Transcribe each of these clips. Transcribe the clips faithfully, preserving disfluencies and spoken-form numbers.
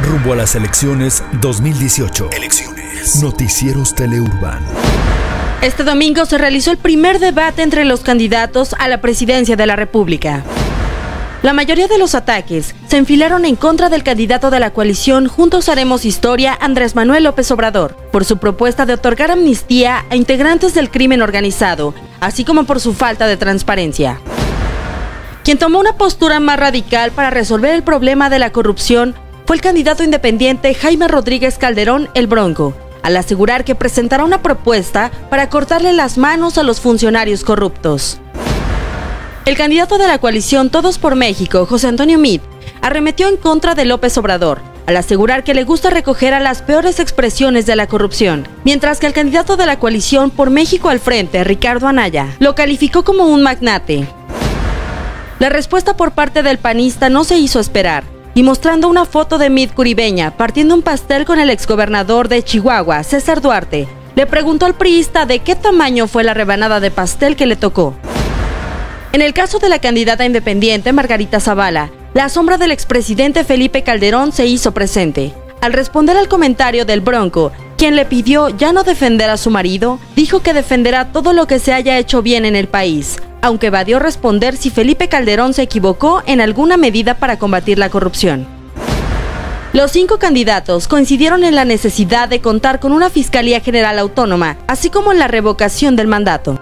Rumbo a las elecciones dos mil dieciocho. Elecciones. Noticieros Teleurban. Este domingo se realizó el primer debate entre los candidatos a la presidencia de la República. La mayoría de los ataques se enfilaron en contra del candidato de la coalición Juntos Haremos Historia, Andrés Manuel López Obrador, por su propuesta de otorgar amnistía a integrantes del crimen organizado, así como por su falta de transparencia. Quien tomó una postura más radical para resolver el problema de la corrupción fue el candidato independiente Jaime Rodríguez Calderón, el Bronco, al asegurar que presentará una propuesta para cortarle las manos a los funcionarios corruptos. El candidato de la coalición Todos por México, José Antonio Meade, arremetió en contra de López Obrador, al asegurar que le gusta recoger a las peores expresiones de la corrupción, mientras que el candidato de la coalición Por México al Frente, Ricardo Anaya, lo calificó como un magnate. La respuesta por parte del panista no se hizo esperar, y mostrando una foto de Meade curibeña partiendo un pastel con el exgobernador de Chihuahua, César Duarte, le preguntó al priista de qué tamaño fue la rebanada de pastel que le tocó. En el caso de la candidata independiente Margarita Zavala, la sombra del expresidente Felipe Calderón se hizo presente. Al responder al comentario del Bronco, quien le pidió ya no defender a su marido, dijo que defenderá todo lo que se haya hecho bien en el país, aunque evadió responder si Felipe Calderón se equivocó en alguna medida para combatir la corrupción. Los cinco candidatos coincidieron en la necesidad de contar con una Fiscalía General Autónoma, así como en la revocación del mandato.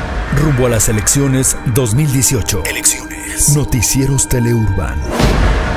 Rumbo a las elecciones dos mil dieciocho. Elecciones. Noticieros Teleurban.